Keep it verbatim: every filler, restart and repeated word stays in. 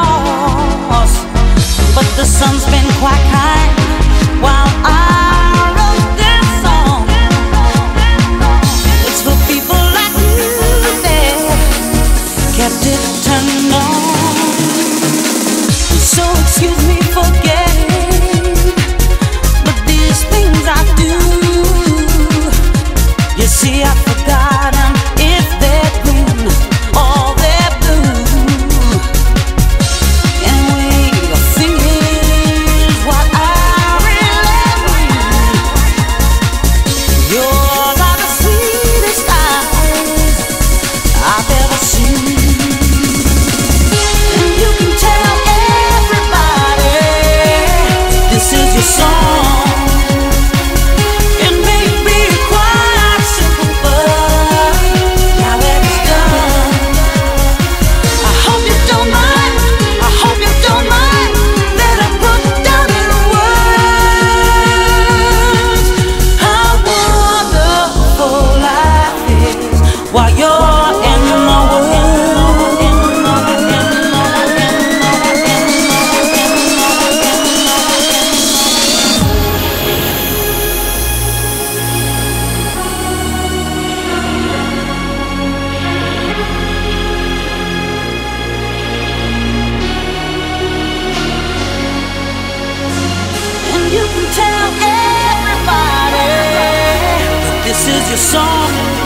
lost, but the sun's been quite kind while I wrote this song. It's for people like you that kept it turned on. So excuse me for getting, but these things I do, you see I've forgotten if they're green or they're blue. And wait, a thing is what I really need. You're like the sweetest eyes I've ever seen. And you can tell everybody this is your song. It may be quite simple, but now that it's done, I hope you don't mind, I hope you don't mind that I put down in words how wonderful life is while you're in my world. And you can tell everybody that this is your song.